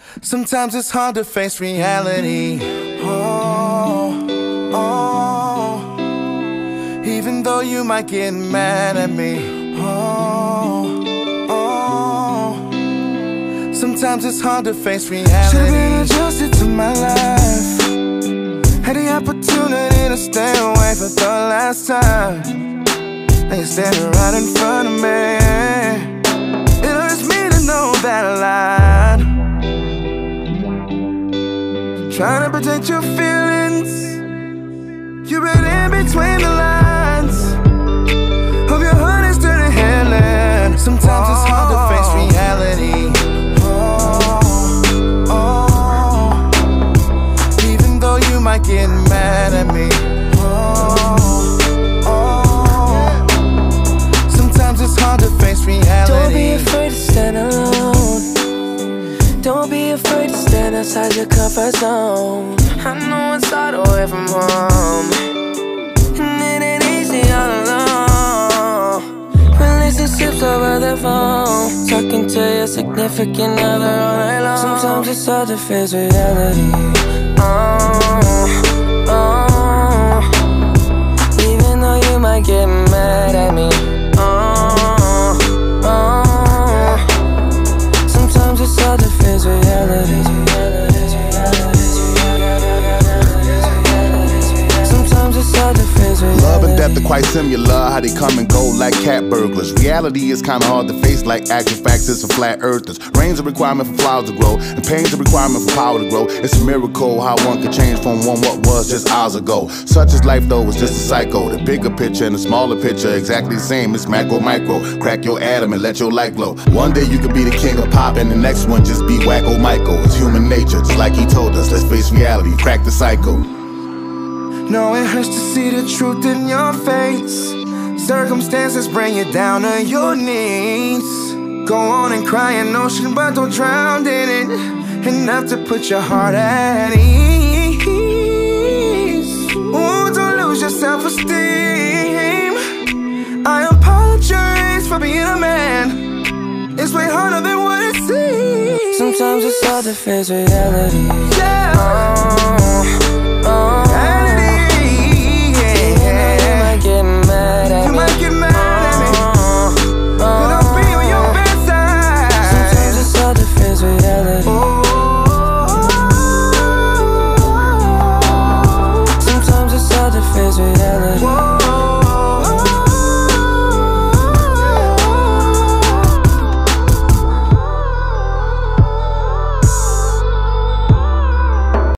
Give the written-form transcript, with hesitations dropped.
Sometimes it's hard to face reality. Oh, oh. Even though you might get mad at me. Oh, oh. Sometimes it's hard to face reality. Should've been adjusted to my life. Had the opportunity to stay away for the last time. Now you're standing right in front of me. It hurts me to know that I lied. Trying to protect your feelings. You read in between the lines. Hope your heart is turning healing. Sometimes it's hard to face reality. Even though you might get mad at me. Sometimes it's hard to face reality. Don't be afraid to stand alone. Don't be afraid to stand outside your comfort zone. I know it's hard away from home, and it ain't easy all alone. Relationships over the phone, talking to your significant other all night long. Sometimes it's hard to face reality. Even though you might get mad at me. Sometimes it's hard to face reality. Sometimes it's hard to face reality. Love and death are quite similar, how they come and go like cat burglars. Reality is kinda hard to face like actual facts is for flat earthers. Rain's a requirement for flowers to grow, and pain's a requirement for power to grow. It's a miracle how one could change from one what was just hours ago. Such is life though, it's just a cycle. The bigger picture and the smaller picture exactly the same. It's macro, micro. Crack your atom and let your light glow. One day you could be the king of pop and the next one just be wacko Michael. It's human nature, just like he told us. Let's face reality, crack the cycle. No, it hurts to see the truth in your face. Circumstances bring you down to your knees. Go on and cry an ocean, but don't drown in it. Enough to put your heart at ease. Oh, don't lose your self-esteem. I apologize for being a man. It's way harder than what it seems. Sometimes it's hard to face reality. Yeah.